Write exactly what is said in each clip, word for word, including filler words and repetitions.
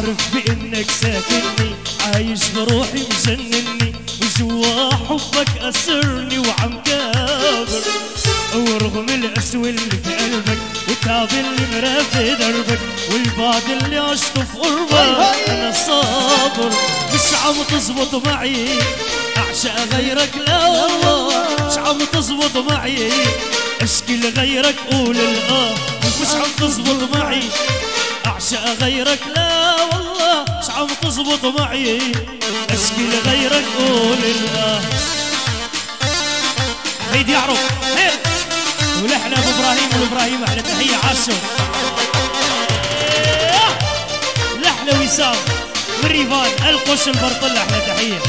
عارف بانك ساكنني، عايش بروحي مجنني، وجوا حبك اسرني وعم كابر. ورغم القسوة اللي في قلبك والتعب اللي مرا في دربك والبعد اللي عشته في قربك، انا صابر مش عم تزبط معي اعشق غيرك، لا والله مش عم تزبط معي اشكي لغيرك قول الاه، مش عم تزبط معي اعشق غيرك، لا والله مش عم تزبط معي اشكي لغيرك قول الاه. عيد يعرف هيك ولحنا ابو ابراهيم والابراهيم احلى تحيه عاشوا لحنا وسام والريفان القش البرطله احلى تحيه.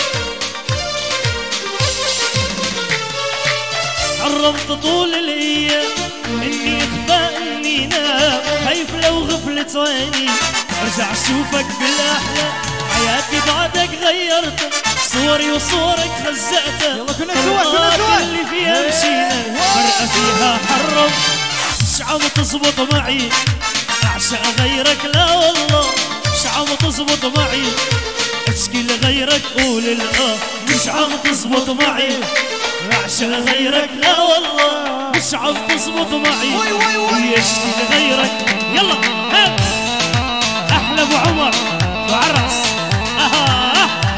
حرمت طول الايام اني اخفى اني نام، خايف لو غفلت عيني ارجع اشوفك بالاحلام، حياتي بعدك غيرتها صوري وصورك خزقتها، يلا كنا سوا كنا سوا اللي فيها مشينا مرقة فيها حرم مش عم تزبط معي اعشق غيرك، لا والله مش عم تزبط معي اشكي لغيرك قول الاه، مش عم تزبط معي اعشق غيرك، لا والله مش عم تزبط معي ويشكي لغيرك. يلا هات احلى ابو عمر وعرس اها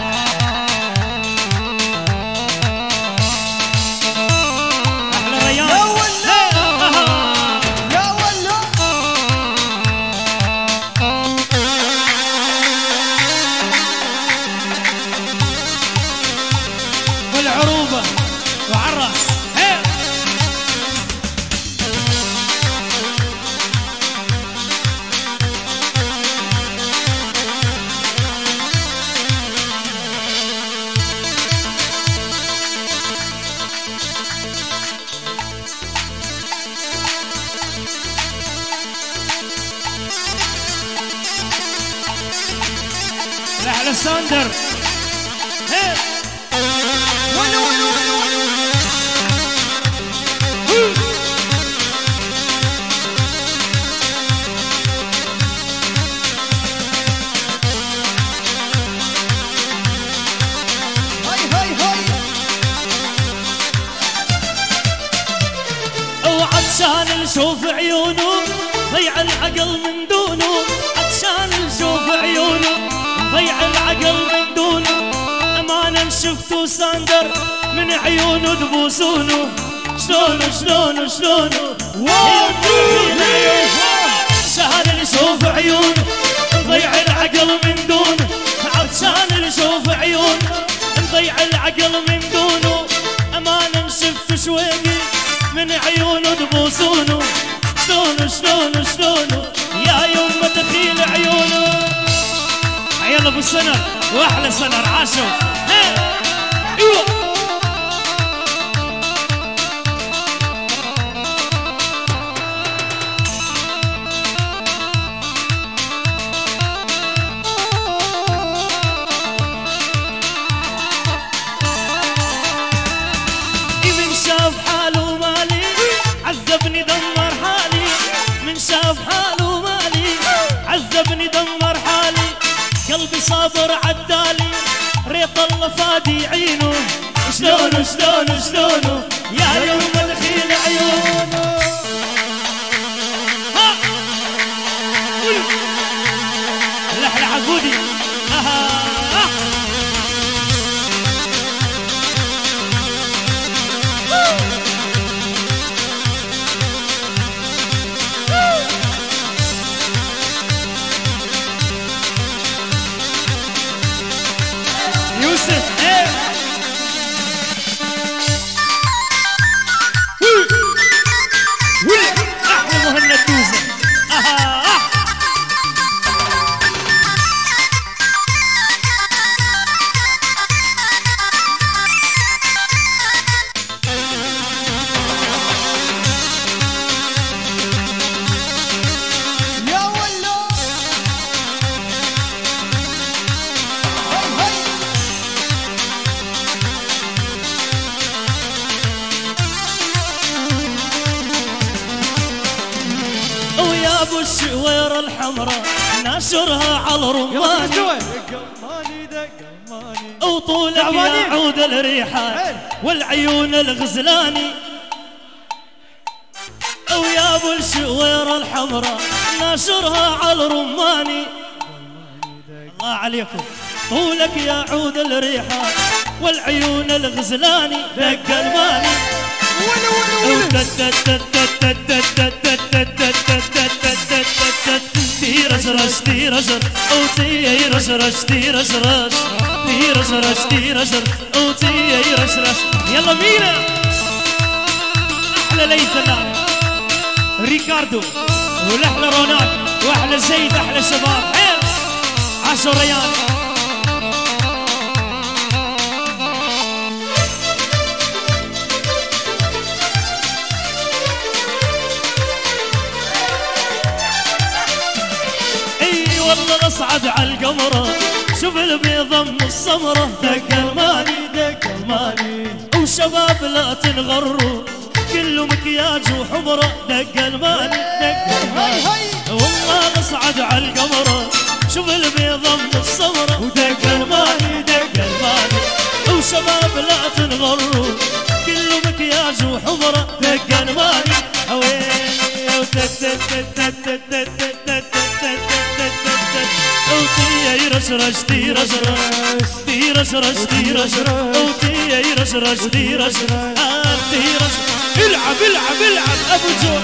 احلى ريان يا ولا يا ولا والعروبه وعرس هي احلى ساندر هي ولا ولا ولا عطشان نشوف عيونه ضيع العقل من دونه، عطشان نشوف عيونه ضيع العقل من دونه، امانه شفتو ساندر من عيونه تبوسونه، شلونه شلونه شلونه عطشان نشوف عيونه ضيع العقل من دونه، عطشان نشوف عيونه ضيع العقل من دونه، امانه شفت شويقي من عيونه تبوسونه، شلونه شلونه شلونه يا يما تخيل عيونه. عيال ابو سنر واحلى سنر عاشوا ايوه من شاف حاله مالي عذبني دمر حالي، من شاف حاله مالي عذبني دمر حالي، قلبي صابر عدالي ريط الله فادي عينه، شلونه شلونه شلونه يا يوم دخيل عيونه. ها لحلة عقودي اها يوسف ايه احلى مهند دوزة اها يا ولا ويا ابو الشويرة الحمراء ناشرها على يلا رماني نسوي قماني ده قماني وطولك يا عود الريحان والعيون الغزلاني ويا ابو الشويرة الحمراء ناشرها على رماني. الله عليكم طولك يا عود الريحان والعيون الغزلاني دق الماني تيرش رش تيرش او تيرش رش تيرش رش تيرش رش تيرش او تيرش رش. يلا بينا احلى ليثنا ريكاردو والاحلى روناك واحلى زيد احلى شباب حيل عشر ريال. اي والله نصعد على القمره شوف البيضه من السمره دق الماني دق الماني وشباب لا تنغروا كله مكياج وحمره دق الماني دق الماني والله نصعد على القمره شوف البيضه من السمره ودق الماني دق الماني وشباب لا تنغروا كله مكياج وحمره دق الماني وين رش رش تي رش رش تي رش رش تي رش رش تي رش رش تي رش رش. العب العب العب ابو جو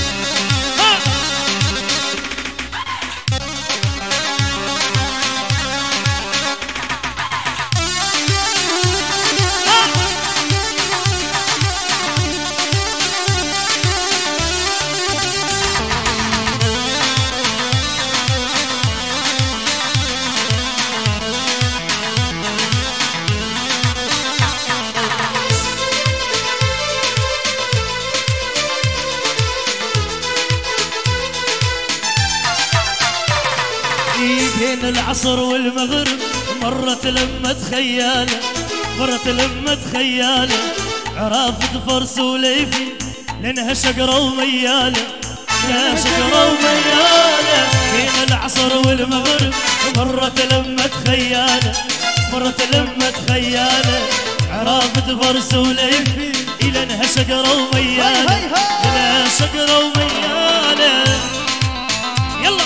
بين العصر والمغرب مرت لمة خيالة مرت لمة خيالة عرافة فرس وليفي لانها شقرة وميالة لانها شقرة وميالة. بين العصر والمغرب مرت لمة خيالة مرت لمة خيالة عرافة فرس وليفي لانها شقرة وميالة لانها شقرة وميالة. يلا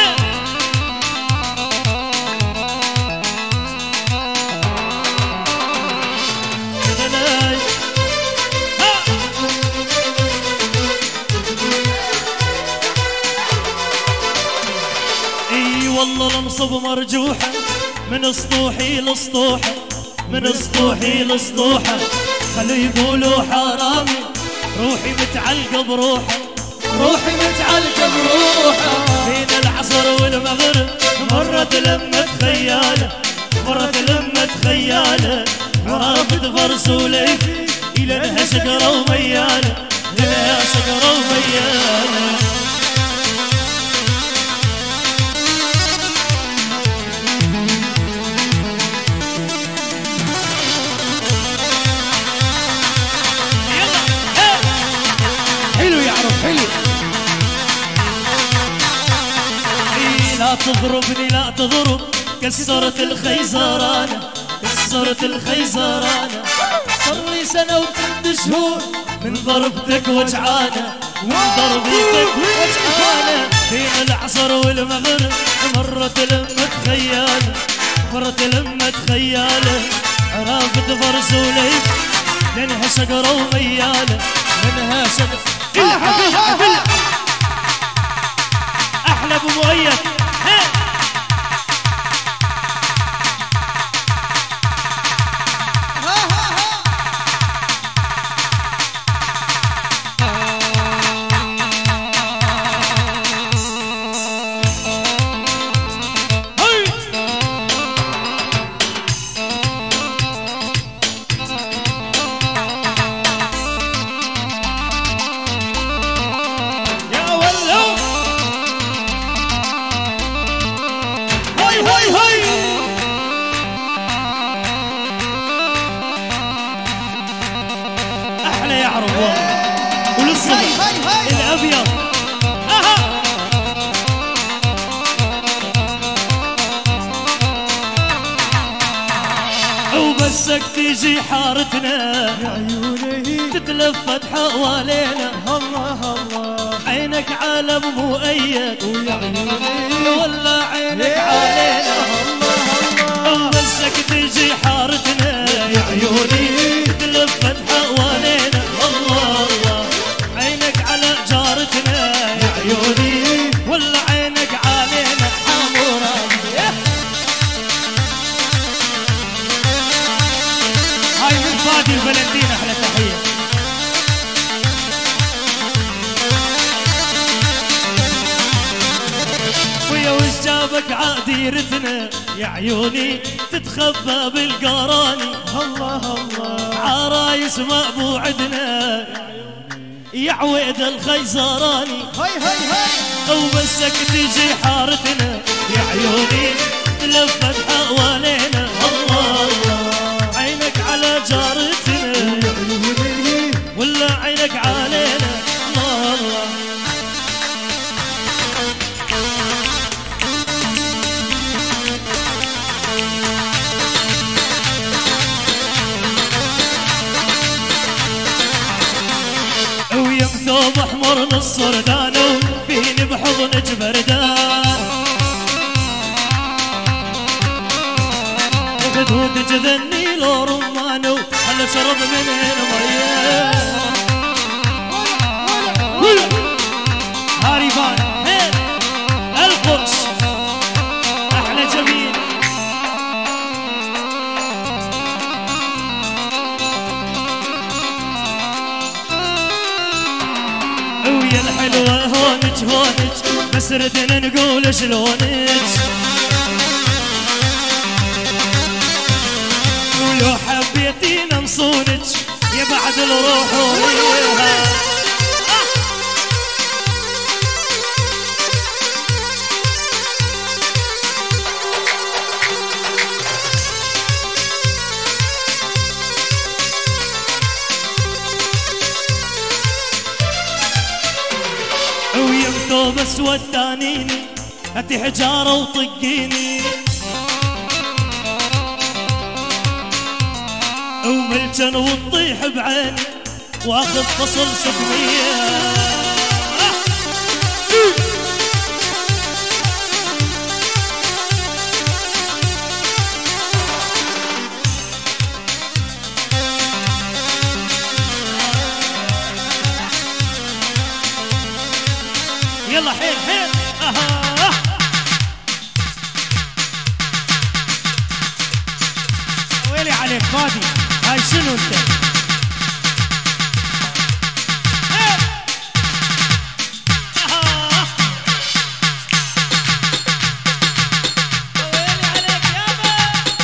والله المصب مرجوحة من سطوحي لسطوحة من سطوحي لسطوحة خلوا يقولوا حرامي روحي متعلقة بروحة روحي متعلقة بروحة. بين العصر والمغرب مرت لمة خيالة مرت لمة خيالة عرافة فرس وليفي لانها شقرة وميالة لانها شقرة وميالة. لا تضربني لا تضرب كسرت الخيزرانة كسرت الخيزرانة صار لي سنة وست شهور من ضربتك وجعانة من ضربتك وجعانة. بين العصر والمغرب مرت لمة خيالة مرت لمة خيالة عرافة فرس وليف لانها شقرة وميالة لانها شقرة. العب العب العب احلى ابو مؤيد وبسك تيجي حارتنا يا عيوني تتلفت حوالينا الله الله عينك عالم مؤيد ويا عيوني ولا عينك علينا الله الله وبسك تيجي حارتنا يا عيوني تتلفت حوالينا الله الله عينك على جارتنا يا عيوني ولا عينك علينا حمورة هاي من فادي البلندين احلى تحية ويا وش جابك عديرتنا يا عيوني تتخبى بالقراني الله الله عرايس ما بوعدنا يا عويد الخيزراني هاي هاي هاي وبسك تجي حارتنا يا عيوني تلفت حوالينا الله الله عينك على جارتنا يا عيوني ولا عينك علينا الله الله ويم ثوب احمر نص ردان وفيني بحضنك بردان خدود جذني لو رمانو هلا شرب من هنا ميه هاريبان هي القدس احلى جميل ويا الحلوة هونج هونج بس ردنا نقول شلونج ولو حبيتينا نصونج يا بعد الروح وياها ويم ثوب اسود تانيني هاتي حجارة وطقيني وملجن وتطيح بعيني واخذ فصل سقمية يلا حيل حيل اها ويلي عليك فادي هاي شنو انت ويلي عليك يابا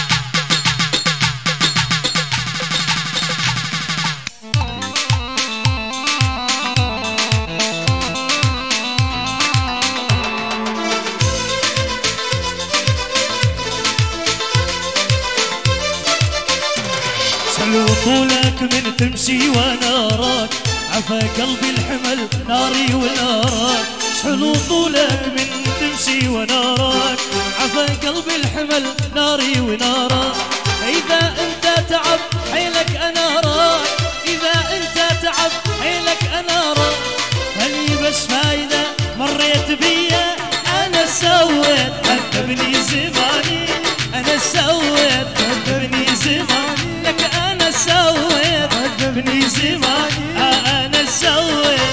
حلو طولك من تمشي وانا اراك عفا قلبي الحمل ناري ونارك حلو طولك من تمشي وانا اراك عفا قلبي الحمل ناري ونارك اذا انت تعب حيلك انا اراك اذا انت تعب حيلك انا اراك هلي بس فايده مريت بيا انا سويت عذبني زماني انا سويت عذبني زماني لك انا سويت عذبني زماني انا سويت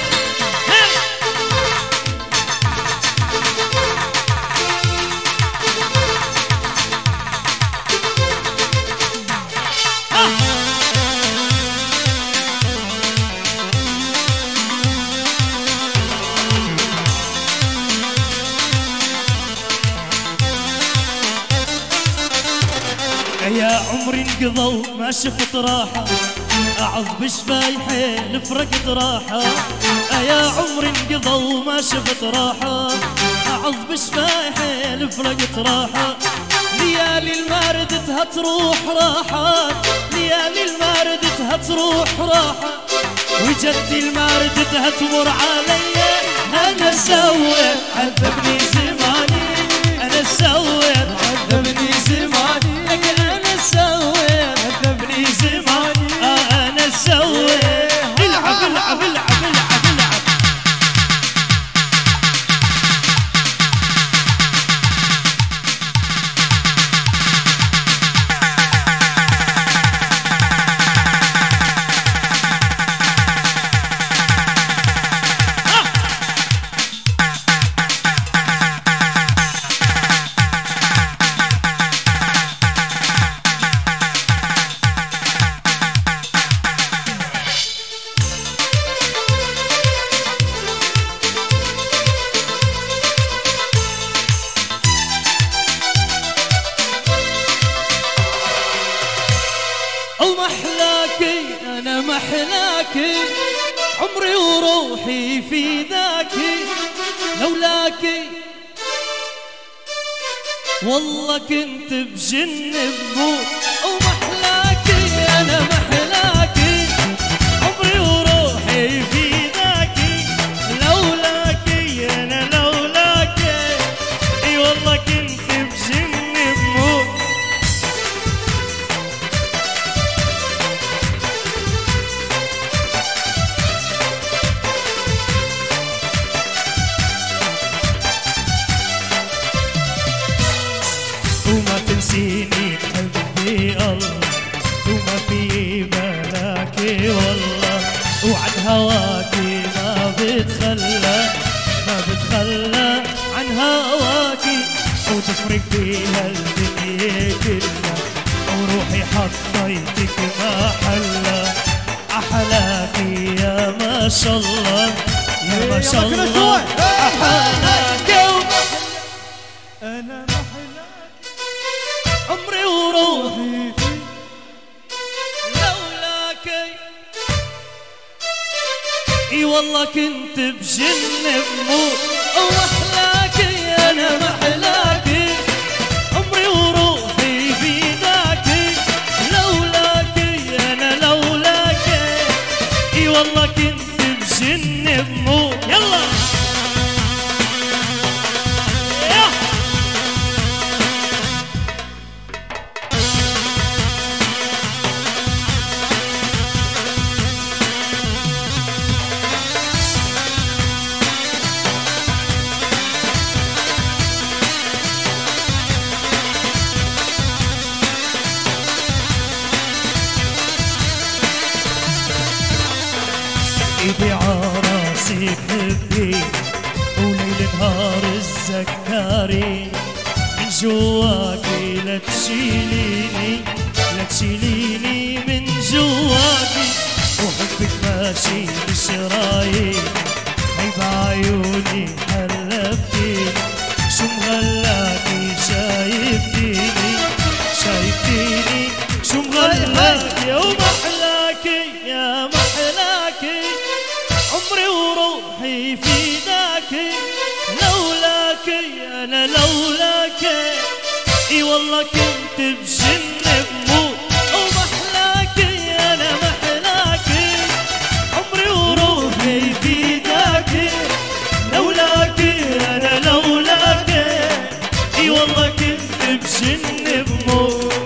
يا عمري انقضوا ما شفت راحة أعظ بشفاي حيل فرقت راحة يا عمري انقضوا ما شفت راحة أعظ بشفاي حيل فرقت راحة ليالي الماردتها تروح راحة ليالي الماردتها تروح راحة وجدي الماردتها تمر عليا أنا سويت عذبني زماني أنا سويت عذبني زماني لك أنا سويت محلاكي عمري وروحي في ذاكي لولاكي والله كنت بجن بموت ومحلاكي أنا محلاكي عمري وروحي في ذاكي لولاكي أنا لولاكي اي والله كنت بجن بموت وما تنسيني حبي الله وما في بلاكي والله وعن هواكي ما بتخلى ما بتخلى عن هواكي وتفرق بيها الدنيا كلها وروحي حطيتك محلة أحلاكي يا ما شاء الله يا ما شاء الله أحلاكي أنا محلاك عمري وروحي لولاكي اي والله كنت بجن بموت ومحلاكي انا محلاكي عمري وروحي في ذاكي لولاكي انا لولاكي اي والله كنت بجن بموت يلا ايدي عراسي بحبي وليل نهار الزكاري من جواكي لا تشيليني لا تشيليني من جواكي وحبك ماشي بشراييني هي بعيوني حلفتيني شو مغلاكي شايفتيني شايفتيني شو مغلاكي ومحلاكي يا محلاكي عمري وروحي في ذاكي لولاكي انا لولاكي اي والله كنت بجن بموت ومحلاكي انا محلاكي عمري وروحي في ذاكي لولاكي انا لولاكي اي والله كنت بجن بموت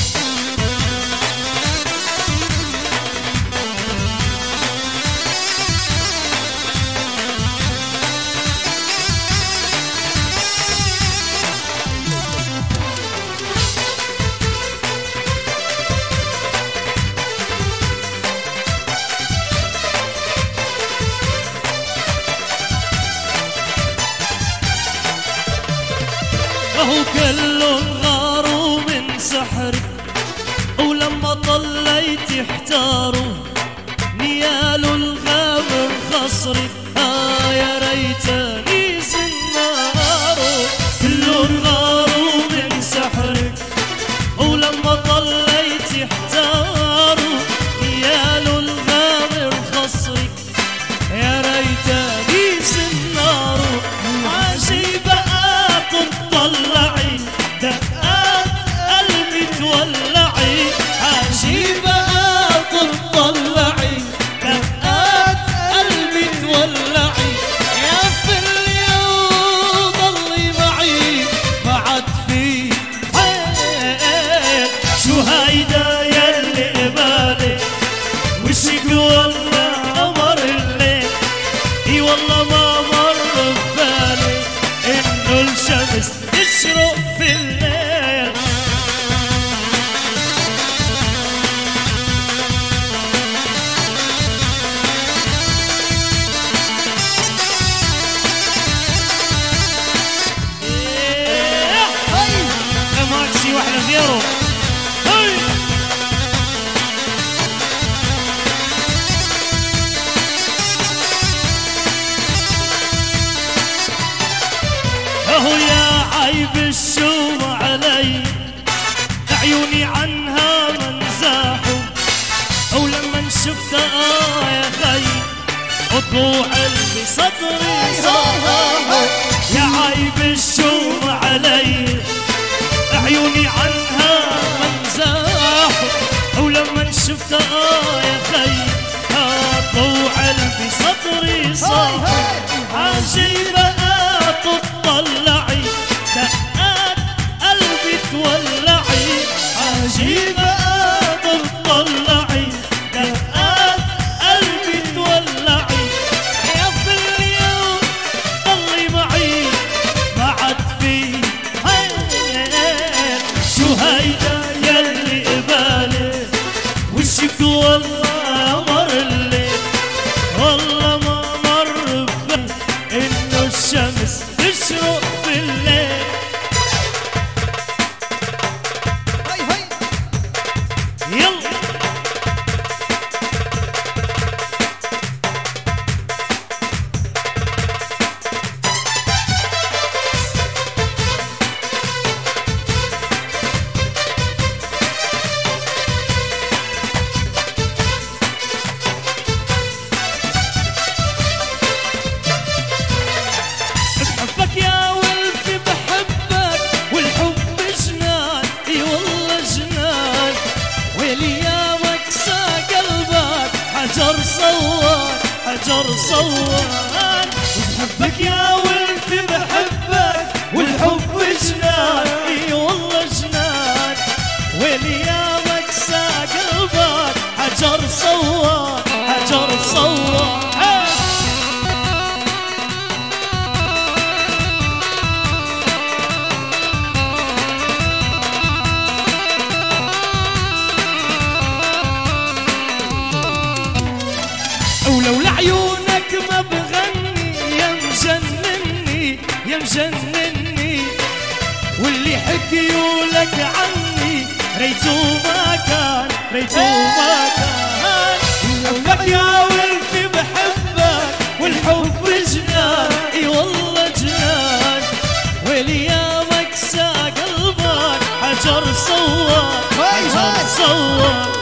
هو كله غاروا من سحرك ولما طليت احتاروا نيال الغامر خصرك ها يا ريتني زناروا كله غاروا من سحرك ولما طليت احتاروا نيال الغامر خصرك يا ريتني زناروا عاشي بقى تطلعي دقات قلبي تولعي عاشي بقى تطلعي دقات قلبي تولعي يا في اليوم ضلي معي بعد في حيل شو هيدا يلي قبالي وشك والله قمر الليل اي والله ما مر ببالي انه الشمس تشرق في الليل ايه ماكسي واحنا غيره اهو يا عيب الشوم علي عيوني عنها منزاحوا او لما شفته آه يا خي طلوع بصدري صار يا عايب الشوم علي عيوني عنها منزاح ولما شفته آه يا خي طلوع بصدري صار عجيبة تطلعي دقات قلبي تولعي عجيبة تطلعي دقات قلبي تولعي يا في اليوم ضلي معي ما عاد في شو هيدا يلي قبالي وشك والله مر الليل والله ما مر ببالي انه الشمس تشرق بالليل هاي هاي يلا بحبك يا ولفي بحبك والحب جنان اي والله جنان ويلي يا مكسى قلبك حجر صوان حجر صوان بحبك يا ولفي بحبك والحب جنان اي والله جنان ويلي يا مكسى قلبك حجر صوان حجر صوان ولو لعيونك ما بغني يا مجنني يا مجنني واللي حكيوا لك عني ريتو ما كان ريتو ما كان حبك يا ولفي بحبك والحب جنان اي والله جنان ويلي يا مكسى قلبك حجر صوان حجر صوان